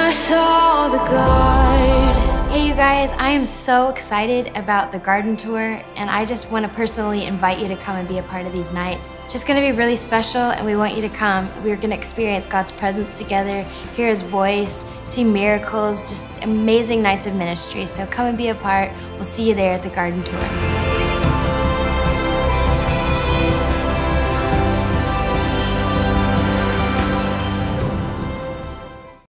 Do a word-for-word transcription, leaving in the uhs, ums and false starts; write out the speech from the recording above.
I saw the God. Hey you guys, I am so excited about the garden tour, and I just want to personally invite you to come and be a part of these nights. It's just going to be really special, and we want you to come. We're going to experience God's presence together, hear His voice, see miracles, just amazing nights of ministry. So come and be a part. We'll see you there at the garden tour.